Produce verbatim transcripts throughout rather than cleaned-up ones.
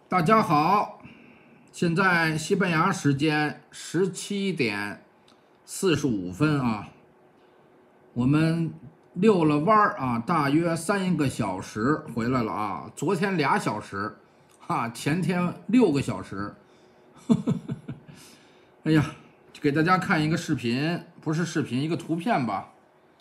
大家好，现在西班牙时间十七点四十五分啊，我们遛了弯儿啊，大约三个小时回来了啊。昨天俩小时，哈，前天六个小时。呵呵呵哎呀，给大家看一个视频，不是视频，一个图片吧。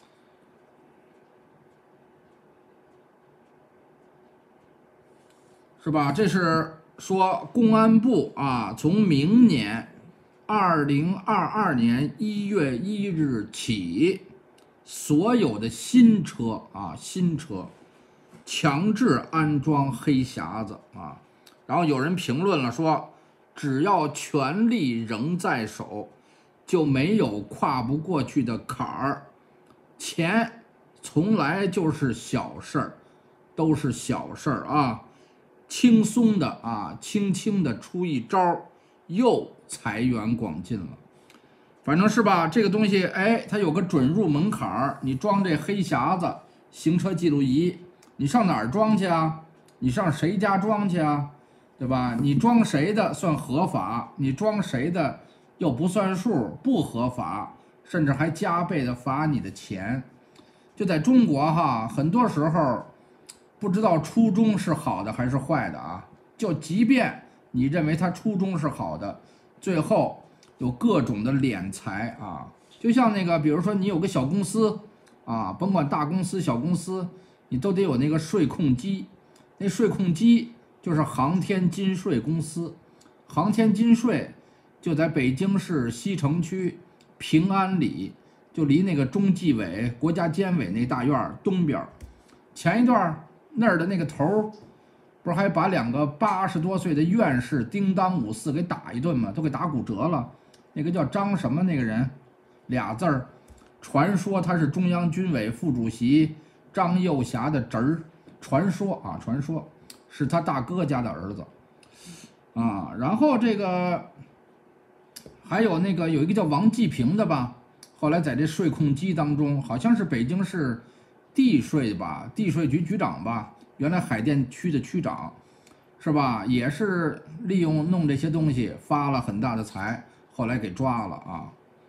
是吧？这是说公安部啊，从明年二零二二年一月一日起，所有的新车啊，新车强制安装黑匣子啊。然后有人评论了说，只要权力仍在手，就没有跨不过去的坎儿。钱从来就是小事儿，都是小事儿啊。轻松的啊，轻轻的出一招，又财源广进了。反正是吧，这个东西，哎，它有个准入门槛儿。你装这黑匣子行车记录仪，你上哪儿装去啊？你上谁家装去啊？对吧？你装谁的算合法？你装谁的又不算数，不合法，甚至还加倍的罚你的钱。就在中国哈，很多时候。不知道初衷是好的还是坏的啊？就即便你认为他初衷是好的，最后有各种的敛财啊。就像那个，比如说你有个小公司啊，甭管大公司小公司，你都得有那个税控机。那税控机就是航天金税公司，航天金税就在北京市西城区平安里，就离那个中纪委国家监委那大院东边。前一段。那儿的那个头不是还把两个八十多岁的院士叮当五四给打一顿吗？都给打骨折了。那个叫张什么那个人，俩字儿，传说他是中央军委副主席张幼霞的侄儿，传说啊，传说是他大哥家的儿子啊。然后这个还有那个有一个叫王继平的吧，后来在这税控机当中，好像是北京市。地税吧，地税局局长吧，原来海淀区的区长，是吧？也是利用弄这些东西发了很大的财，后来给抓了啊。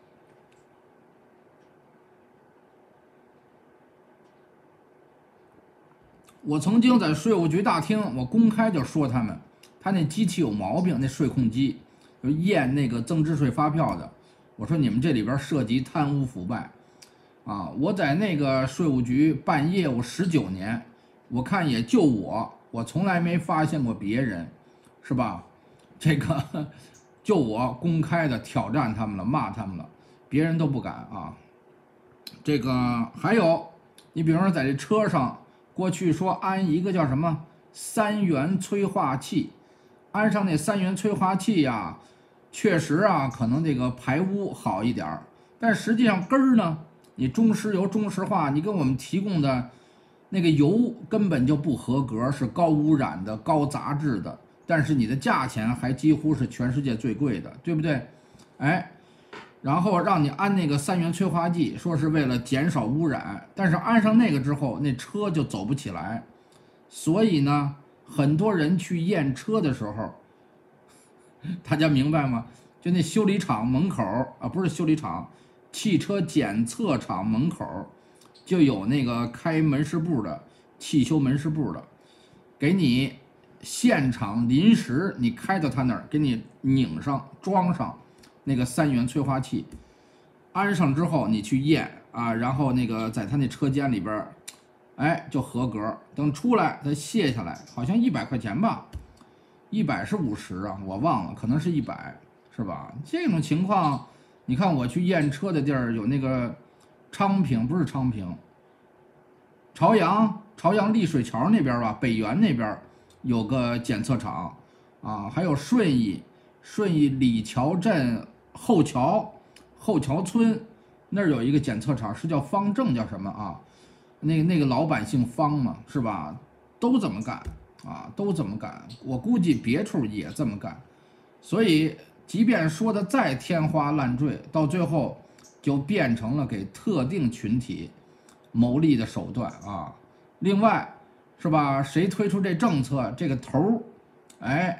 我曾经在税务局大厅，我公开就说他们，他那机器有毛病，那税控机就验那个增值税发票的，我说你们这里边涉及贪污腐败。啊，我在那个税务局办业务十九年，我看也就我，我从来没发现过别人，是吧？这个就我公开的挑战他们了，骂他们了，别人都不敢啊。这个还有，你比如说在这车上，过去说安一个叫什么三元催化器，安上那三元催化器呀，确实啊，可能这个排污好一点，但实际上根儿呢？你中石油、中石化，你给我们提供的那个油根本就不合格，是高污染的、高杂质的，但是你的价钱还几乎是全世界最贵的，对不对？哎，然后让你安那个三元催化剂，说是为了减少污染，但是安上那个之后，那车就走不起来。所以呢，很多人去验车的时候，大家明白吗？就那修理厂门口啊，不是修理厂。汽车检测厂门口就有那个开门市部的汽修门市部的，给你现场临时你开到他那儿，给你拧上装上那个三元催化器，安上之后你去验啊，然后那个在他那车间里边，哎就合格。等出来他卸下来，好像一百块钱吧，一百是五十啊，我忘了，可能是一百，是吧？这种情况。你看我去验车的地儿有那个昌平，不是昌平，朝阳朝阳丽水桥那边吧，北园那边有个检测厂啊，还有顺义顺义李桥镇后桥后桥村那儿有一个检测厂，是叫方正叫什么啊？那个那个老百姓方嘛，是吧？都这么干啊，都这么干，我估计别处也这么干，所以。即便说的再天花乱坠，到最后就变成了给特定群体牟利的手段啊。另外，是吧？谁推出这政策，这个头儿，哎，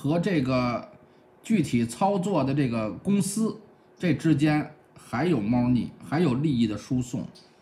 和这个具体操作的这个公司这之间还有猫腻，还有利益的输送。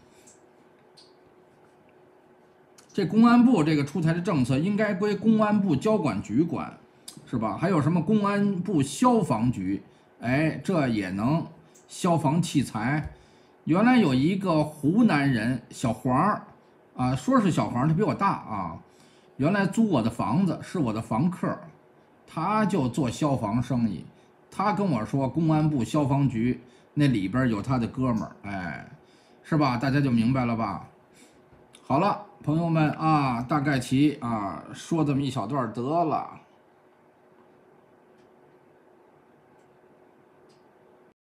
这公安部这个出台的政策应该归公安部交管局管，是吧？还有什么公安部消防局，哎，这也能消防器材。原来有一个湖南人小黄啊，说是小黄，他比我大啊。原来租我的房子，是我的房客，他就做消防生意。他跟我说，公安部消防局那里边有他的哥们儿，哎，是吧？大家就明白了吧？好了，朋友们啊，大概齐啊，说这么一小段得了。